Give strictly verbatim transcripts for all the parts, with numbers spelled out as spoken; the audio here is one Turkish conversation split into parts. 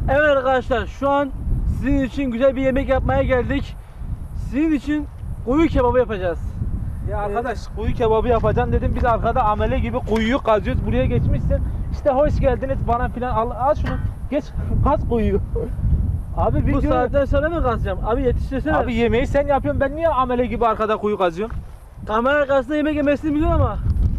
Evet arkadaşlar, şu an sizin için güzel bir yemek yapmaya geldik. Sizin için kuyu kebabı yapacağız. Ya arkadaş kuyu kebabı yapacaksın dedim, biz arkada amele gibi kuyuyu kazıyoruz. Buraya geçmişsin işte, hoş geldiniz bana filan, al, al şunu geç, kaz kuyuyu. Abi Bu video... saatten sonra mı kazacağım? Abi yetiştirsene. Abi yemeği sen yapıyorsun, ben niye amele gibi arkada kuyu kazıyorum? Kamera arkasında yemek yemesini biliyor ama.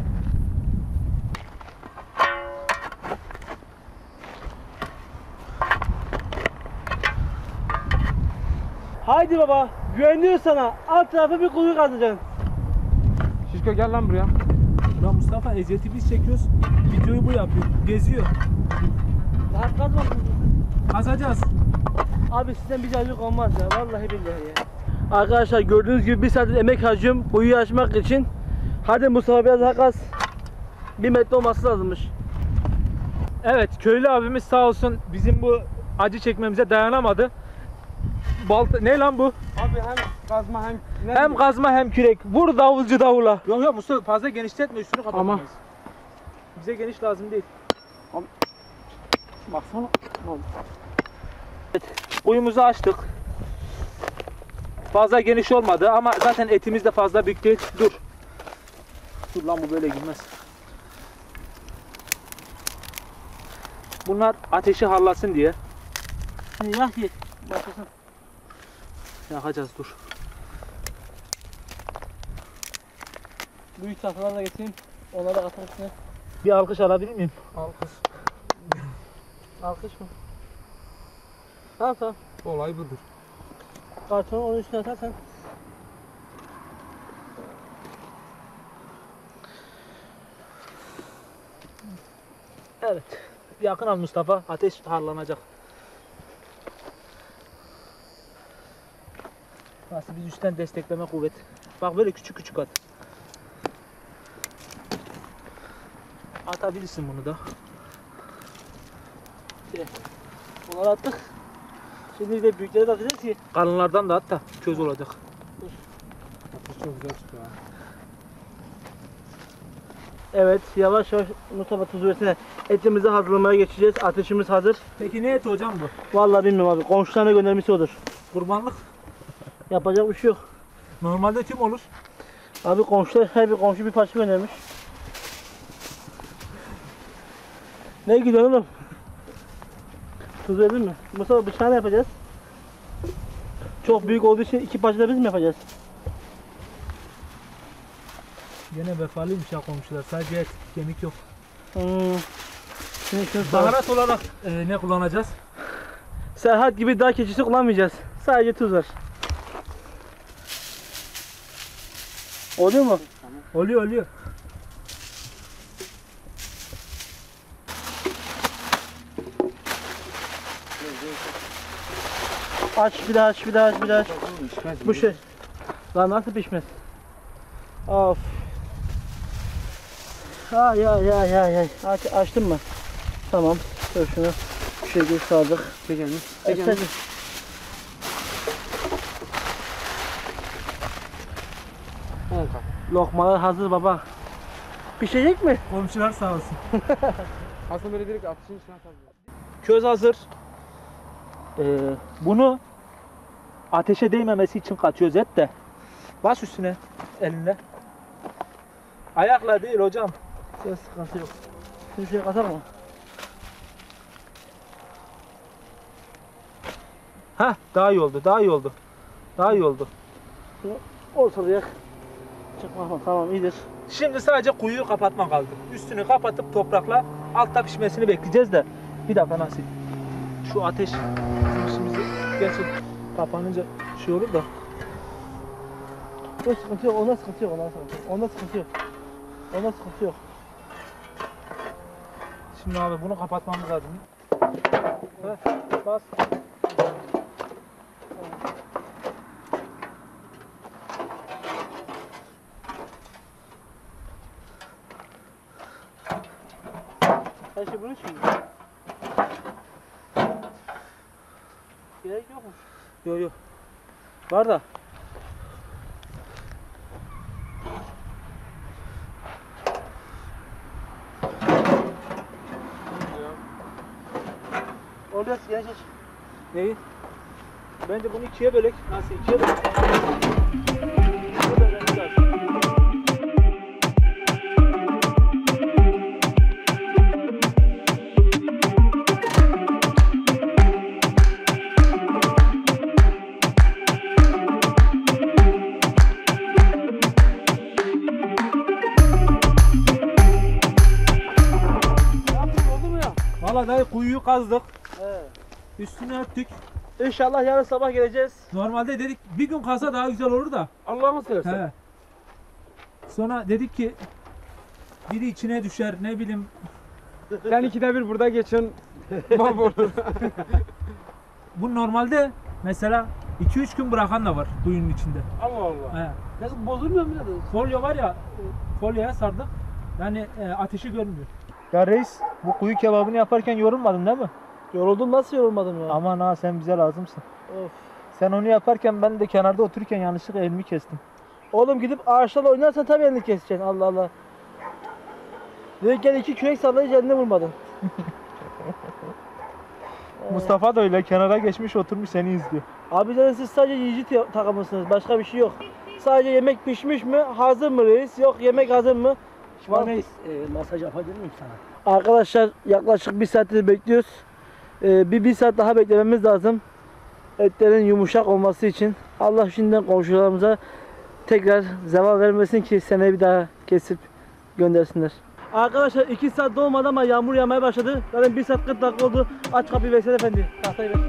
Haydi baba, güveniyor sana. Alt tarafı bir kuyu kazacaksın. Şişko gel lan buraya. Lan Mustafa, eziyeti biz çekiyoruz, videoyu bu yapıyor, geziyor. Daha kazmadın. Kazacağız. Abi sizden bir cacık olmaz ya, vallahi billahi ya. Arkadaşlar gördüğünüz gibi bir saattir emek harcıyorum kuyuyu açmak için. Hadi Mustafa biraz daha kaz. Bir metre olması lazımmış. Evet, köylü abimiz sağ olsun bizim bu acı çekmemize dayanamadı. Balta ne lan bu? Abi hem kazma hem... Hem kazma hem kürek. Vur davulcu davula. Yok yok Mustafa, fazla genişletme, üstünü kapatmayız. Ama- Bize geniş lazım değil. Baksana. Evet, kuyumuzu açtık. Fazla geniş olmadı ama zaten etimiz de fazla büyük değil. Dur. Dur lan, bu böyle girmez. Bunlar ateşi harlasın diye. Hadi yak ye. Başlasın. Yakacağız, dur. Büyük tahtaları da getireyim. Onları da atar içine. Bir alkış alabilir miyim? Alkış. Alkış mı? Tamam tamam. Olay budur. Kartonu onun üstüne atarsan. Evet. Yakın al Mustafa. Ateş harlanacak. Nasıl, biz üstten destekleme kuvvet. Bak böyle küçük küçük at. Atabilirsin bunu da. Bunları attık. Şimdi de büyükleri de atacağız ki. Kalınlardan da at da köz olacak. Ateş çok güzel çıkıyor. Evet, yavaş yavaş Mustafa tuz versene. Etimizi hazırlamaya geçeceğiz. Ateşimiz hazır. Peki ne et hocam bu? Vallahi bilmiyorum abi. Komşularına göndermesi odur. Kurbanlık. Yapacak bir şey yok. Normalde tüm olur. Abi komşular, her bir komşu bir parça göndermiş. Ne gidiyor oğlum? Tuz verdin mi? Mustafa bıçağını yapacağız. Çok büyük olduğu için iki parça da biz mi yapacağız? Gene vefalıymış ya komşular. Sadece et, kemik yok. Hmm. Şimdi şunu sağ- Baharat olarak e, ne kullanacağız? Serhat gibi dağ keçisi kullanmayacağız. Sadece tuz var. Oluyor mu? Oluyor oluyor. Aç bir daha aç bir daha aç bir daha aç. Bu şey. Lan nasıl pişmez? Of. Ay ay ay ay ay. Aç, açtın mı? Tamam. Dur şunu. Bu şekilde sardık. Çekelim. Evet, hadi. Lokmalar hazır baba. Pişecek mi? Komşular sağ olsun. Aslında böyle direkt ateşin içine atabiliriz. Köz hazır. Ee, bunu ateşe değmemesi için katıyoruz et de. Bas üstüne elinle. Ayakla değil hocam. Yok, sıkıntı yok. Şimdi şuraya katar mı? Heh, daha iyi oldu, daha iyi oldu. Daha iyi oldu. Ortalayak. Çıkma tamam iyidir. Şimdi sadece kuyuyu kapatma kaldı. Üstünü kapatıp toprakla altta pişmesini bekleyeceğiz de. Bir dakika nasıl? Şu ateş bizim işimizi, gerçi kapanınca şey olur da. Yok sıkıntı yok, onda sıkıntı yok, onda sıkıntı yok. Onda sıkıntı yok. Onda sıkıntı yok. Şimdi abi bunu kapatmamız lazım. Heh, bas. Her şey bunun için mi? Gerek yokmuş. Yok yok. Var da. oluyor? Geç geç. Neyi? Bence bunu ikiye bölek. Nasıl ikiye bak. Oldu mu ya? Valla dayı kuyuyu kazdık. He. Üstünü örttük. İnşallah yarın sabah geleceğiz. Normalde dedik bir gün kazsa daha güzel olur da. Allah'ını seversen. He. Sonra dedik ki biri içine düşer ne bileyim. Sen ikide bir burada geçin. Mahvolur. Bu normalde mesela iki üç gün bırakan da var kuyunun içinde. Allah Allah. He. Nasıl bozulmuyor mu ya? Folyo var ya, folyoya sardık. Yani e, ateşi görmüyor. Ya reis, bu kuyu kebabını yaparken yorulmadın değil mi? Yoruldum, nasıl yorulmadım ya? Aman ha, sen bize lazımsın. Of. Sen onu yaparken ben de kenarda otururken yanlışlıkla elimi kestim. Oğlum gidip ağaçlarla oynarsan tabii elini keseceksin. Allah Allah. Dedik gel iki kürek sallayınca eline vurmadın. Mustafa da öyle kenara geçmiş oturmuş seni izliyor. Abilerin siz sadece yiyici te- takımısınız. Başka bir şey yok. Sadece yemek pişmiş mi? Hazır mı reis? Yok yemek hazır mı? Var. Reis, e, masaj yapabilir miyim sana? Arkadaşlar yaklaşık bir saattir bekliyoruz. Ee, bir, bir saat daha beklememiz lazım. Etlerin yumuşak olması için. Allah şimdiden komşularımıza tekrar zeval vermesin ki seneye bir daha kesip göndersinler. Arkadaşlar iki saat dolmadı ama yağmur yağmaya başladı. Zaten bir saat kırk dakika oldu. Aç kapıyı Veysel Efendi. Tahtayı ver.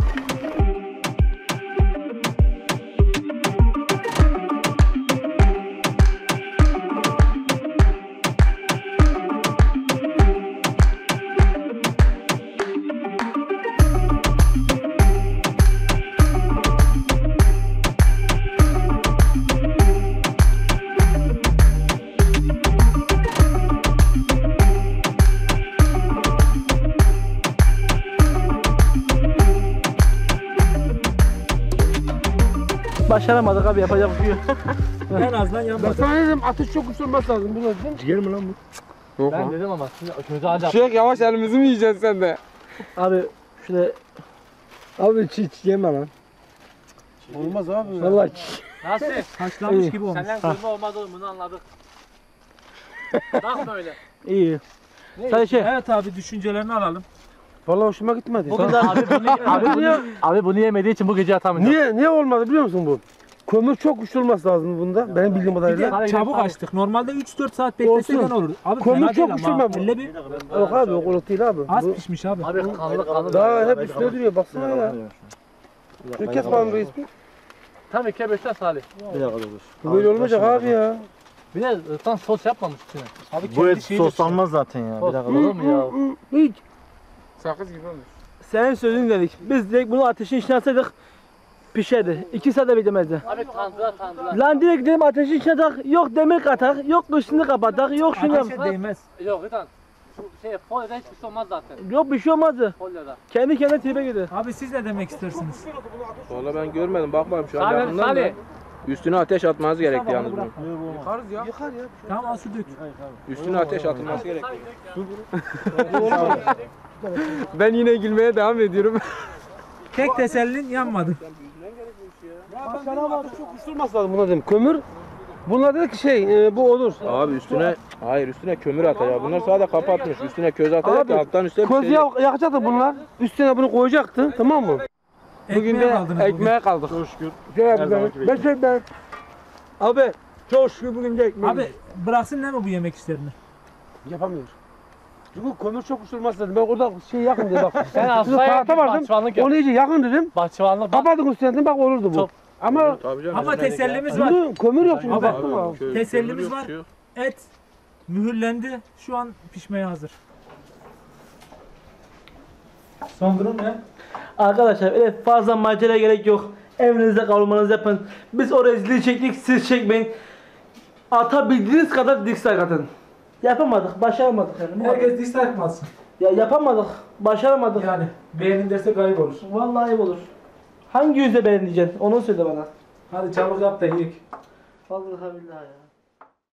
Başaramadık abi, yapacak bir şey yok. En azından Ben yanmadı. sana dedim ateş çok uçurması lazım. Bunu dedim. Ciğer mi lan bu? Yok Ben dedim ama şimdi şunu acaba. Şey yavaş elimizi mi yiyeceksin sen de? Abi şöyle Abi çiğ çiğ yeme lan. Olmaz abi. Vallahi çiğ. Nasıl? Haşlanmış İyi. gibi olmuş. Senden kırma olmadığını bunu anladık. Bakma öyle. iyi. Sadece şey, Evet abi, düşüncelerini alalım. Vallahi hoşuma gitmedi. bugün de Abi bunu, abi bunu, abi bunu yemediği için bu gece yatamayacak. Niye niye olmadı biliyor musun bu? Kömür çok uçurulması lazım bunda. Benim bildiğim Bir kadarıyla. de çabuk açtık. Normalde üç dört saat bekleseyden Olsun. olur. Abi Kömür fena çok değil ama. uçurma bu. Elle bir Yok abi o kulak değil abi. az Bu pişmiş abi. Abi kanlı kanlı. daha hep üstüne duruyor baksana ya. Şunu kes bakalım reis. Tam ikiye beşten Salih. Bir dakika dur. Bu böyle olmayacak abi ya. Bir de tam sos yapmamış içine. Abi Bu et şeyidir. soslanmaz zaten ya. Bir dakika olur mu ya? hiç Sakız gibi olmuş. senin sözün dedik. Biz direkt bunu ateşin içine atsaydık pişerdi. İki saat de beklemezdi. Abi tandılar tandılar. Lan direkt gidelim ateşin içine tak. Yok demir katak, yok dışını kapatak, yok şunu yap. Ateşe değmez. Yok Ritan. Şu şey folyoda hiçbir şey olmaz zaten. Yok bir şey olmazdı. Folyoda. Kendi kendine tribe girdi. Abi siz ne demek istersiniz? Valla ben görmedim, bakmadım şu an Salih, yakından da. Salih. Üstüne ateş atmanız gerekti yalnız bunun. Yıkarız ya. Yıkar ya. Tamam al su dök. Üstüne ateş atılması gerekti. Ben yine gülmeye devam ediyorum. Tek tesellin yanmadı. Başaramadık çok uçurulması lazım buna dedim. Kömür. Bunlar dedi ki şey e, bu olur. Abi üstüne, hayır üstüne kömür atacak. Bunlar sadece kapatmış. Üstüne köz atacak Abi, ki alttan üstüne Köz pişecek. yak yakacaktı bunlar. Üstüne bunu koyacaktı. Tamam mı? Bugün Ekmeğe de kaldınız ekmeğe kaldık. Çok şükür. Şey Her zamanki gibi. ben ben. Abi çok şükür bugün de ekmeğe. Abi bıraksın değil mi bu yemek işlerini? yapamıyor. Çünkü kömür çok uçurulması lazım. Ben orada şey yakın dedim bak. Sen Şurada aslaya tahta vardı. bahçıvanlık yap. Onu iyice yakın dedim. Bahçıvanlık bak. Kapatın üstüne dedim bak olurdu bu. Çok. Ama Tabii canım. Ama tesellimiz var. bunu kömür yok şimdi Abi, baktım abi. Kö- Tesellimiz kömür yok, var. şey yok. Et mühürlendi. Şu an pişmeye hazır. Son durum ne? Arkadaşlar öyle fazla macera gerek yok. Evinizde kavurmanızı yapın. Biz o rezilliği çektik, siz çekmeyin. Atabildiğiniz kadar dislike atın. Yapamadık, başaramadık yani. Herkes dislike mi atsın? Ya yapamadık, başaramadık. Yani beğenin derse kayıp olur. Vallahi ayıp olur. Hangi yüzde beğeneceksin? Onu söyle bana. Hadi çabuk yap da yiyek. Vallahi billahi ya.